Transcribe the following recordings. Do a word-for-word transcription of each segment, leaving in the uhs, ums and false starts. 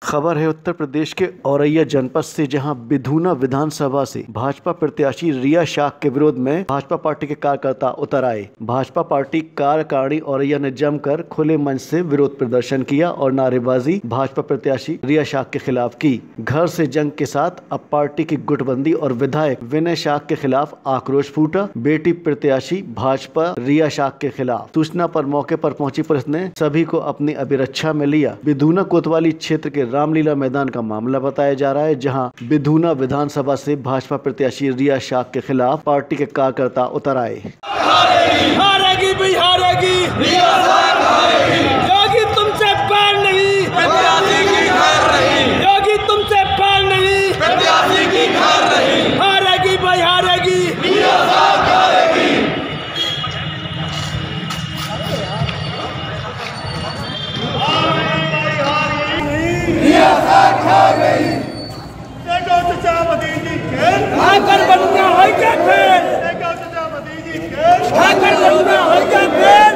खबर है उत्तर प्रदेश के औरैया जनपद से, जहां बिधूना विधानसभा से भाजपा प्रत्याशी रिया शाह के विरोध में भाजपा पार्टी के कार्यकर्ता उतर आए। भाजपा पार्टी कार्यकारिणी औरैया ने जमकर खुले मंच से विरोध प्रदर्शन किया और नारेबाजी भाजपा प्रत्याशी रिया शाह के खिलाफ की। घर से जंग के साथ अब पार्टी की गुटबंदी और विधायक विनय शाह के खिलाफ आक्रोश फूटा। बेटी प्रत्याशी भाजपा रिया शाह के खिलाफ सूचना पर मौके पर पहुंची पुलिस ने सभी को अपनी अभिरक्षा में लिया। बिधूना कोतवाली क्षेत्र के रामलीला मैदान का मामला बताया जा रहा है, जहां बिधूना विधानसभा से भाजपा प्रत्याशी रिया शाह के खिलाफ पार्टी के कार्यकर्ता उतर आए। हारेगी भी हारेगी, रिया शाह हारेगी, योगी तुमसे पार नहीं, प्रत्याशी की हार रही, योगी तुमसे पार नहीं, प्रत्याशी की हार रही, हारेगी भाई हारेगी, रिया शाह हारेगी। रिया शाह खा गई, देखो चाचा भतीजी खेल, आकर बनना है क्या खेल, देखो चाचा भतीजी खेल, आकर बनना है क्या खेल,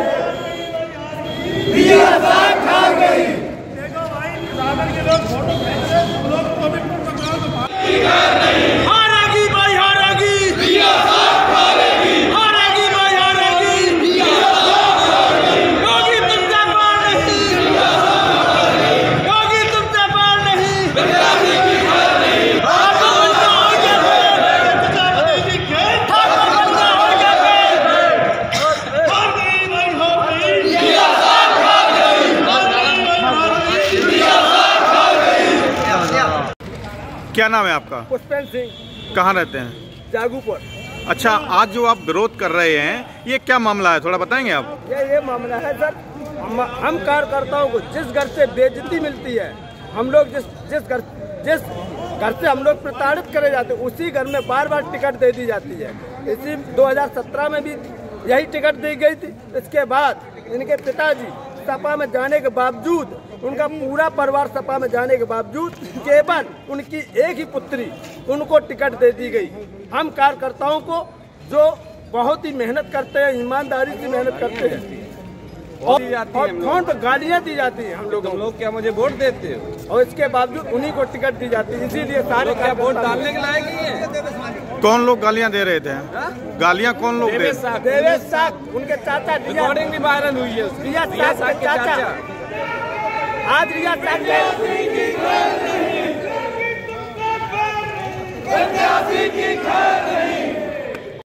रिया शाह खा गई। देखो भाई सागर के लोग फोटो खींच रहे हैं, लोग कोविड प्रोटोकॉल को पालन नहीं, हारेगी भाई हारेगी, रिया शाह हारेगी, हारेगी भाई हारेगी, रिया शाह हारेगी, योगी तुमसे पार नहीं, रिया शाह हारेगी, योगी तुमसे पार नहीं, प्रत्याशी की हार नहीं, आकर बनना है क्या खेल, चाचा भतीजी खेल, आकर बनना है क्या खेल, हार गई भाई हार गई, रिया शाह खा गई, हार गई भाई हार गई, रिया शाह खा गई। क्या नाम है आपका? पुष्पेंद्र सिंह, कहाँ रहते हैं? जागूपुर। अच्छा, आज जो आप विरोध कर रहे हैं ये क्या मामला है, थोड़ा बताएंगे आप? ये ये मामला है सर, हम, हम कार्यकर्ताओं को जिस घर से बेइज्जती मिलती है, हम लोग जिस जिस घर जिस घर से हम लोग प्रताड़ित करे जाते हैं, उसी घर में बार बार टिकट दे दी जाती है। इसी दो हज़ार सत्रह में भी यही टिकट दी गई थी। इसके बाद इनके पिताजी सपा में जाने के बावजूद, उनका पूरा परिवार सपा में जाने के बावजूद केवल उनकी एक ही पुत्री उनको टिकट दे दी गई। हम कार्यकर्ताओं को जो बहुत ही मेहनत करते हैं, ईमानदारी से मेहनत करते हैं, और, और फोन पर गालियां दी जाती हैं हम लोग लोग क्या मुझे वोट देते हो, और इसके बावजूद उन्हीं को टिकट दी जाती है। इसीलिए सारे क्या वोट डालने के लायक ही है। कौन लोग गालियां दे रहे थे? गालियां कौन लोग दे? देवेश साहब, उनके चाचा, रिकॉर्डिंग भी वायरल हुई है, रिया साहब के चाचा। आज रिया साहब प्रत्याशी की